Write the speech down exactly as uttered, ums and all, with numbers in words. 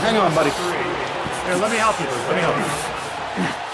Hang on, buddy. Here, let me help you. Let me help you.